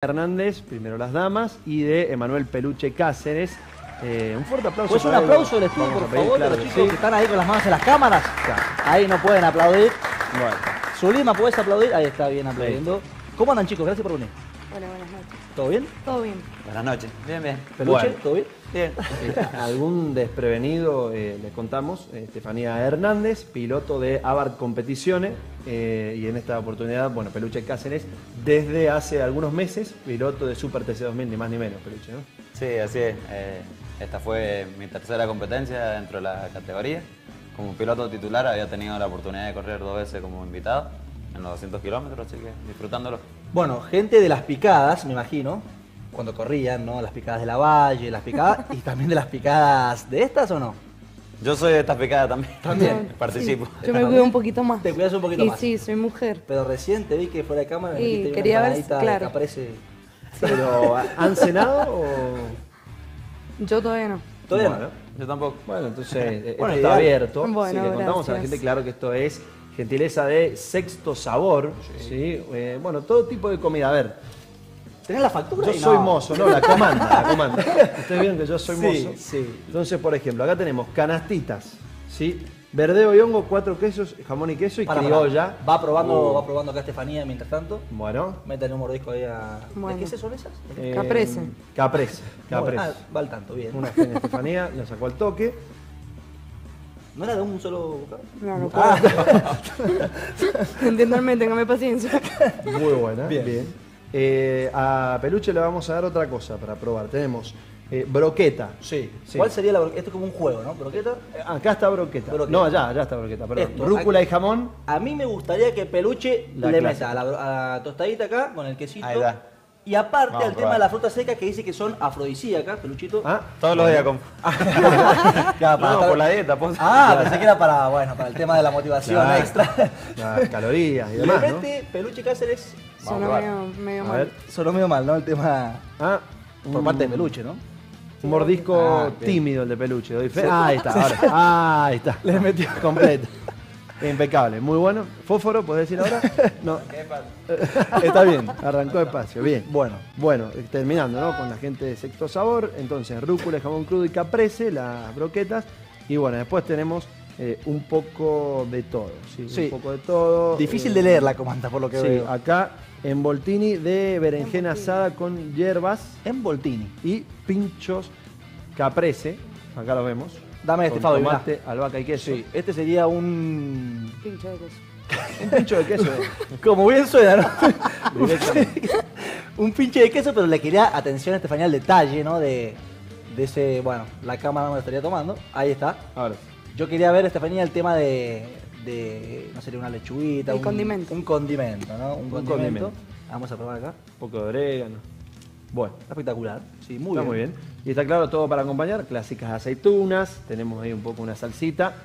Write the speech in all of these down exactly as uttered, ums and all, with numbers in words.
Hernández, primero las damas, y de Emanuel Peluche Cáceres. Eh, un fuerte aplauso. Pues un aplauso del estudio, por favor, claro, de los sí. chicos que están ahí con las manos en las cámaras. Claro. Ahí no pueden aplaudir. Bueno. Zulima, ¿puedes aplaudir? Ahí está bien aplaudiendo. ¿Cómo andan, chicos? Gracias por venir. Hola, buenas noches. ¿Todo bien? Todo bien. Buenas noches. Bien, bien. ¿Peluche? Bueno. ¿Todo bien? Bien. Eh, algún desprevenido, eh, les contamos, eh, Estefanía Hernández, piloto de Abarth Competiciones, eh, y en esta oportunidad, bueno, Peluche Cáceres, desde hace algunos meses, piloto de Super T C dos mil, ni más ni menos, Peluche, ¿no? Sí, así es. Eh, esta fue mi tercera competencia dentro de la categoría. Como piloto titular había tenido la oportunidad de correr dos veces como invitado en los doscientos kilómetros, así que disfrutándolo. Bueno, gente de las picadas, me imagino, cuando corrían, ¿no? Las picadas de la Valle, las picadas, y también de las picadas de estas, ¿o no? Yo soy de estas picadas también. También. Yo- Participo. sí, yo me cuido un poquito más. Te cuidas un poquito y más. sí, soy mujer. Pero recién te vi que fuera de cámara me Y dijiste quería una ver, empanadita claro. que aparece. Pero, ¿han cenado o...? Yo todavía no. Todavía Bueno. no. Yo tampoco. Bueno, entonces, eh, Bueno, esto está ideal. abierto. Bueno, sí, le contamos a la gracias. gente, claro, que esto es gentileza de Sexto Sabor, ¿sí? Eh, bueno, todo tipo de comida. A ver, ¿Tenés la factura? yo Y soy no. mozo, no, la comanda, la comanda. Ustedes vieron que yo soy Sí, mozo. sí. Entonces, por ejemplo, acá tenemos canastitas, ¿sí? Verdeo y hongo, cuatro quesos, jamón y queso y Para, criolla. para. Va probando, Uh, va probando acá Estefanía mientras tanto. Bueno. Métale un mordisco ahí a... Bueno. ¿De qué son esas? eh, Caprese. Caprese, caprese. Ah, va al tanto, bien. Una genia Estefanía, la sacó al toque. ¿No era de un solo bocado? No, no Ah, puedo. Entiéndanme, téngame paciencia. Muy buena, Bien. bien. Eh, a Peluche le vamos a dar otra cosa para probar. Tenemos eh, broqueta. sí. Sí. ¿Cuál sería la broqueta? Esto es como un juego, ¿no? ¿Broqueta? Eh, Acá está broqueta. Broqueta. No, allá, allá está broqueta, perdón. Esto, Rúcula aquí. y jamón. A mí me gustaría que Peluche La le clásica. meta a la, bro- a la tostadita acá con el quesito. Ahí está. Y aparte Vamos a al tema probar. de la fruta seca que dice que son afrodisíacas, Peluchito. Ah, Todos los días con... Claro, para No, estar- por la dieta, pues. Ah, pensé que era para, bueno, para el tema de la motivación Claro. extra. las calorías y Le demás, ¿no? mete Peluche Cáceres. Sonó probar. medio, medio A mal. ver. Sonó medio mal, ¿no? El tema Ah, por un- parte de Peluche, ¿no? Un mordisco Ah, ok. tímido el de Peluche. Doy fe. Ah, ahí está, ahora. Ah, ahí está. Le metió completo. Impecable, muy bueno. ¿Fósforo, podés decir ahora? No. Está bien, arrancó despacio, bien. Bueno. Bueno, terminando, ¿no? Con la gente de Sexto Sabor, entonces rúcula, jamón crudo y caprese, las broquetas. Y bueno, después tenemos eh, un poco de todo, ¿sí? Sí. Un poco de todo. Difícil eh, de leer la comanda, por lo que Sí, veo. acá en Voltini de berenjena Voltini. asada con hierbas En Voltini. y pinchos caprese. Acá lo vemos. Dame este, Con Fabio, mirá. tomate, albahaca y queso. Sí, este sería un... Pincho de queso. Un pincho de queso. eh. Como bien suena, ¿no? Directamente. Un pinche de queso, pero le quería atención a Estefanía al detalle, ¿no? De, de ese, bueno, la cámara no me lo estaría tomando. Ahí está. Ahora, Yo quería ver, Estefanía, el tema de, de no sería una lechuguita. El un, condimento. Un condimento, ¿no? Un, condimento. condimento. Vamos a probar acá. un poco de orégano. Bueno, Está espectacular. Sí, muy está bien. muy bien. Y está claro todo para acompañar. Clásicas aceitunas. Tenemos ahí un poco una salsita.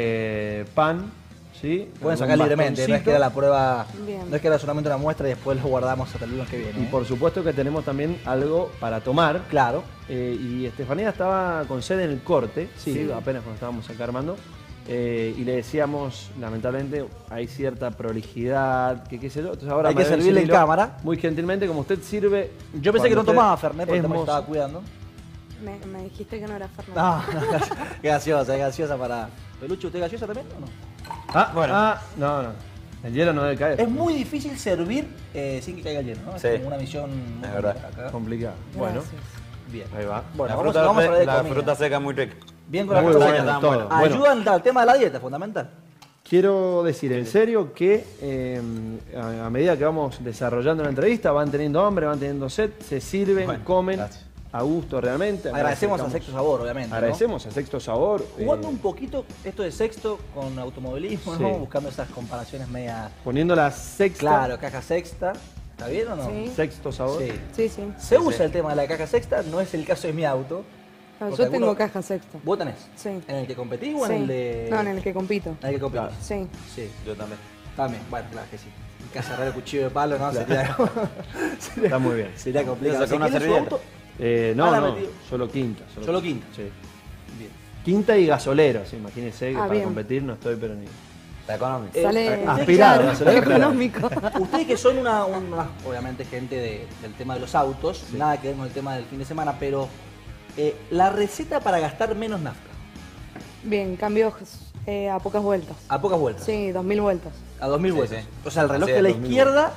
eh, pan. ¿Sí? Pueden Algún sacar libremente, no es bastoncito. que era la prueba, Bien. no es que era solamente una muestra y después lo guardamos hasta el lunes que viene. Y ¿eh? por supuesto que tenemos también algo para tomar. Claro. Eh, y Estefanía estaba con sede en el corte, Sí. ¿sí? Apenas cuando estábamos acá armando. Eh, y le decíamos, lamentablemente, hay cierta prolijidad, que qué sé yo. Entonces ahora Hay que Manuel servirle en Cirilo, cámara. Muy gentilmente, como usted sirve. Yo pensé que no cuando usted tomaba Fernet porque es me mozo. estaba cuidando. Me, me dijiste que no era Fernando. No, gaseosa, gaseosa para... Peluche, ¿usted gaseosa también o no? Ah, Bueno. ah, no, no. El hielo no debe caer. Es muy difícil servir eh, sin que caiga el hielo, ¿no? Sí. Es como una misión muy Es verdad. complicada acá. complicado. Bueno, Gracias. Bien. ahí va. Bueno, la vamos, fruta, vamos a hablar de la comida. fruta seca es muy rica. Bien con la Muy fruta bueno, seca. todo. Bueno. Ayudan al tema de la dieta, fundamental. Quiero decir en serio que eh, a, a medida que vamos desarrollando la entrevista, van teniendo hambre, van teniendo sed, se sirven, Bueno, comen gracias. a gusto realmente. Agradecemos a Acercamos- Sexto Sabor, obviamente. ¿no? Agradecemos a Sexto Sabor. Jugando eh, un poquito esto de Sexto con automovilismo, Sí. ¿no? Buscando esas comparaciones media... poniendo la sexta. Claro, caja sexta. ¿Está bien o no? Sí. Sexto Sabor. Sí. Sí, sí. Se Sí, usa sí. el tema de la caja sexta, no es el caso de mi auto. Ah, Porque yo tengo alguno- caja sexta. ¿Vos tenés? Sí. ¿En el que competís o Sí. en el de...? No, en el que compito. En el que competís. Claro. Sí. Sí, Yo también. también. Bueno, claro que sí. En casa raro cuchillo de palo, ¿no? Sería, sería, Está muy bien. sería complicado. Yo saqué una ¿Se quiere su servilleta. auto? Eh, no, Ah, la no, metí. solo quinta. Solo quinta. Sí. Bien. Quinta y gasolero, sí, imagínense que Ah, para bien. competir no estoy, pero ni. Está económico. Eh, Sale aspirado, claro, sale aspirado. económico. Ustedes que son una, una- obviamente gente de- del tema de los autos, nada que ver con el tema del fin de semana, pero eh, la receta para gastar menos nafta, Bien, cambios eh, a pocas vueltas. a pocas vueltas, Sí, dos mil vueltas. a dos mil Sí, vueltas. sí. O sea, el reloj Así de es, la dos mil izquierda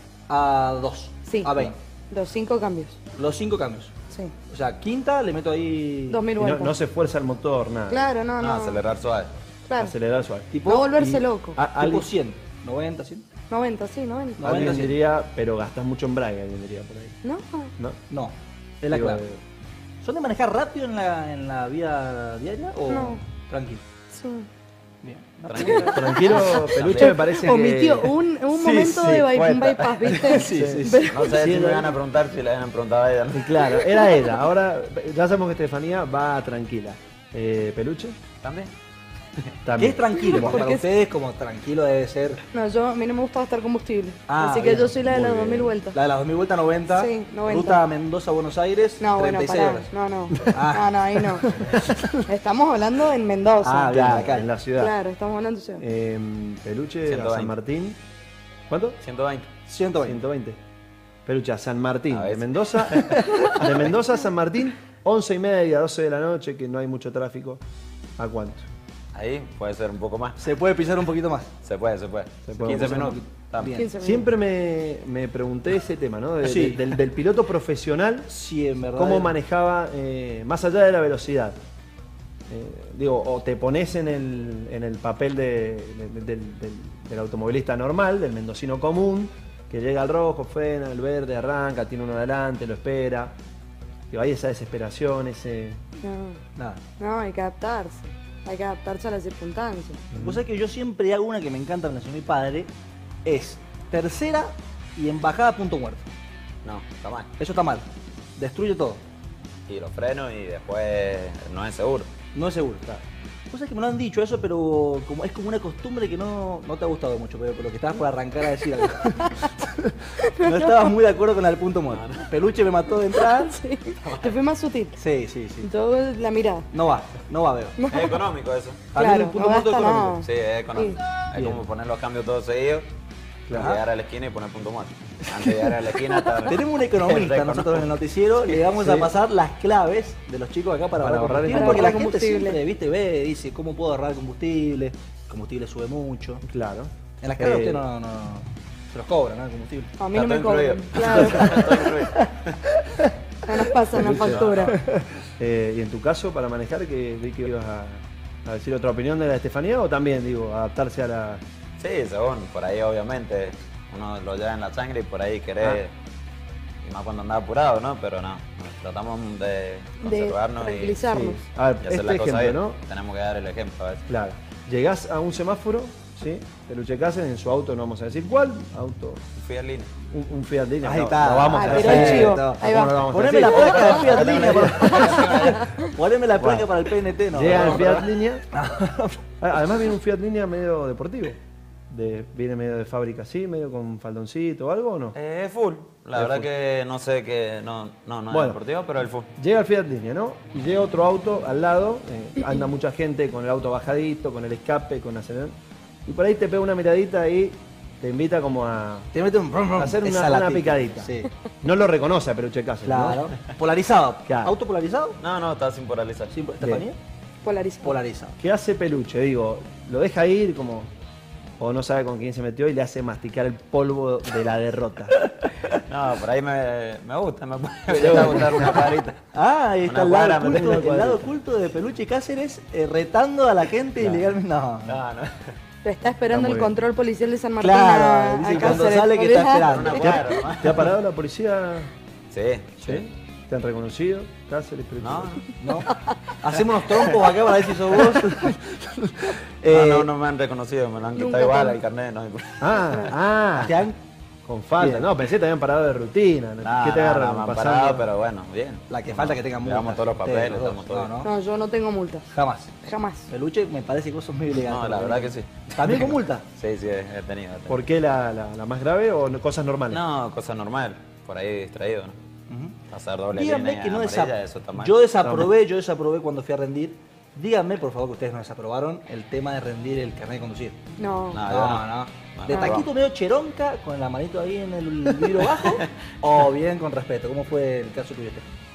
a dos, Sí. a veinte. Los cinco cambios. Los cinco cambios. Sí. O sea, quinta le meto ahí... Dos mil Y no, vueltas. no se esfuerza el motor, nada. Claro, no, No, no. acelerar suave. Claro. Acelerar suave. Tipo, No volverse y- loco. a- tipo alguien, cien, noventa, cien. noventa, sí, noventa. No. alguien noventa, sí. diría, pero gastas mucho embrague, alguien diría por ahí. No, ¿No? No, es la Digo, clave. eh, ¿Son de manejar rápido en la, en la vida diaria o No. tranquilo? sí. Bien. Tranquilo. Tranquilo, Peluche me parece que... Omitió un, un Sí, momento sí, de by- un cuenta. bypass, ¿viste? Sí, sí, sí. Pero- No sé Sí, si me era- van a preguntar si le habían preguntado a ella. ¿no? Y claro, era ella. Ahora ya sabemos que Estefanía va tranquila. Eh, ¿Peluche? ¿También? ¿Qué También. es tranquilo? Porque para Porque- ustedes como tranquilo debe ser... No, yo, a mí no me gusta gastar combustible. Ah, Así que bien, yo soy la de muy las bien. dos mil vueltas. La de las dos mil vueltas noventa, Sí, noventa. ruta Mendoza-Buenos Aires, No, bueno, treinta y seis pará. horas. No, no. Ah. No, no, ahí no. Estamos hablando en Mendoza. Ah, bien, Claro, acá. en la ciudad. Claro, estamos hablando de ciudad. Eh, Peluche a ciento veinte. San Martín. ¿Cuánto? ciento veinte. ciento veinte. ciento veinte. Peluche a San Martín. A De veces. Mendoza, de Mendoza a San Martín, once y media, doce de la noche, que no hay mucho tráfico. ¿A cuánto? Ahí puede ser un poco más. Se puede pisar un poquito más. Se puede, se puede. Se puede quince pasar minutos. un poquito. Estamos. Bien. quince minutos. Siempre me, me pregunté ese tema, ¿no? De- Sí. de- del, del piloto profesional, Sí, en verdad. cómo manejaba, eh, más allá de la velocidad. Eh, digo, o te pones en el, en el papel de- de- del, del- del automovilista normal, del mendocino común, que llega al rojo, frena, el verde, arranca, tiene uno adelante, lo espera. Digo, hay esa desesperación, ese... No, Nada. no, hay que adaptarse. Hay que adaptarse a las circunstancias. Vos sabés que yo siempre hago una que me encanta en la ciudad de mi padre, es tercera y embajada a punto muerto. No, está mal. Eso está mal. Destruye todo. Y los frenos y después no es seguro. No es seguro. Claro. Vos sabés que me lo han dicho eso, pero como es como una costumbre que no, no te ha gustado mucho, pero por lo que estabas por arrancar a decir algo. No estabas muy de acuerdo con el punto muerto. Peluche me mató de entrada. Sí. Te fui más sutil. Sí, sí, sí. Todo la mirada. No va, no va, veo. Es económico eso. También Claro, el punto no muerto gasta económico. nada. Sí, es económico. Sí. Es Bien. como poner los cambios todos seguidos, Claro. llegar a la esquina y poner punto muerto. Antes de llegar a la esquina está... Tenemos un economista nosotros en el noticiero, le vamos a Sí. pasar las claves de los chicos acá para, Para ahorrar ahorrar combustible, para porque la ahorrar gente combustible. siempre, viste, ve, dice, ¿cómo puedo ahorrar combustible? El combustible sube mucho. Claro. En las cargas Eh, usted no, no, se los cobran, ¿no? El combustible. A mí Está no me todo cobran. incluido. Claro, Todo incluido. no nos pasan la factura. Eh, y en tu caso, para manejar, que vi que ibas a, a decir otra opinión de la Estefanía, o también, digo, adaptarse a la... Sí, según, por ahí obviamente uno lo lleva en la sangre y por ahí querés, y más cuando anda apurado, ¿no? Pero no, tratamos de conservarnos y, tranquilizarnos. Sí. A ver, y hacer este la cosa ejemplo, bien. ¿no? Tenemos que dar el ejemplo a veces. Claro. Llegás a un semáforo, ¿sí? Peluche Cáceres, en su auto, no vamos a decir cuál, auto, Fui al línea. un, un Fiat Linea. Ahí no, está. no vamos Ah, a pero decir. el chivo. No, Ahí ¿cómo va. no vamos a Poneme decir? la placa de Fiat Línea. para- Poneme la placa Bueno. para el P N T, no. Llega no, el Fiat no. Linea. Además viene un Fiat Linea medio deportivo. De, viene medio de fábrica así, medio con faldoncito o algo, ¿o no? Eh, full. La Es verdad full. que no sé que no, no, no Bueno. es deportivo, pero el full. Llega el Fiat Linea, ¿no? Y llega otro auto al lado, eh, anda mucha gente con el auto bajadito, con el escape, con acelerador. Y por ahí te pega una miradita y te invita como a, Te mete un brum, brum, a hacer esa una, una latita. picadita. Sí, No lo reconoce a Peluche Cáceres, claro. ¿no? Polarizado. Claro. ¿Auto polarizado? No, no, está sin polarizar. Sí, ¿Estefanía? Polarizado. Polarizado. ¿Qué hace Peluche? Digo, lo deja ir como... O no sabe con quién se metió y le hace masticar el polvo de la derrota. No, por ahí me, me gusta, me puede llegar a gustar una cuadrita. Ah, ahí está Una el cuadra, lado, me oculto, tengo el lado cuadrita. oculto de Peluche Cáceres eh, retando a la gente Claro. ilegalmente. No, no. No, no. Te está esperando Está muy el bien. control policial de San Martín. Claro, a- dice a cuando Cáceres. sale que está Olvidate. esperando. Una ¿Te ha, cuadra nomás. te ha parado la policía? Sí, ¿Sí? ¿Te han reconocido? Cáceres, Peluche. No, ¿No? Hacemos unos trompos acá para ver si sos vos. no, Eh, no, no me han reconocido, me lo han quitado Nunca igual te- el carnet. No, Ah, ah. te han- Con falta. Bien. No, pensé que te habían parado de rutina. ¿no? no, ¿Qué te no, agarran? no, me han Pasando- parado, pero bueno, bien. La que falta que tengan multas. Llevamos todos los Ustedes, papeles, los dos. estamos todos. No, no, No, yo no tengo multas. jamás. Jamás. Peluche, me parece que vos sos muy ilegal. No, la verdad que sí. ¿También con multa? Sí, sí, he he tenido. he tenido. ¿Por qué la, la- la más grave o no- cosas normales? No, cosa normal, por ahí distraído, ¿no? Ujú. Pasar doble Díganme línea que no amarilla, desap- eso está mal. Yo desaprobé, yo desaprobé cuando fui a rendir Díganme, por favor, que ustedes no desaprobaron el tema de rendir el carnet de conducir. No. No, No, yo no. no. ¿De No. taquito medio cheronca, con la manito ahí en el vidrio bajo? ¿O bien con respeto? ¿Cómo fue el caso tuyo este?